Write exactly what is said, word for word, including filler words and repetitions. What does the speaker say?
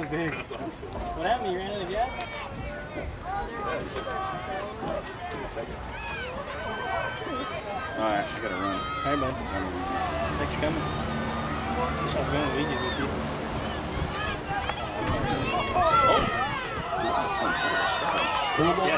big. That's awesome. What happened? You ran out of gas? Alright, I gotta run. All right, bud. Thanks for coming. Wish I was going to Luigi's with you. Oh! Yeah,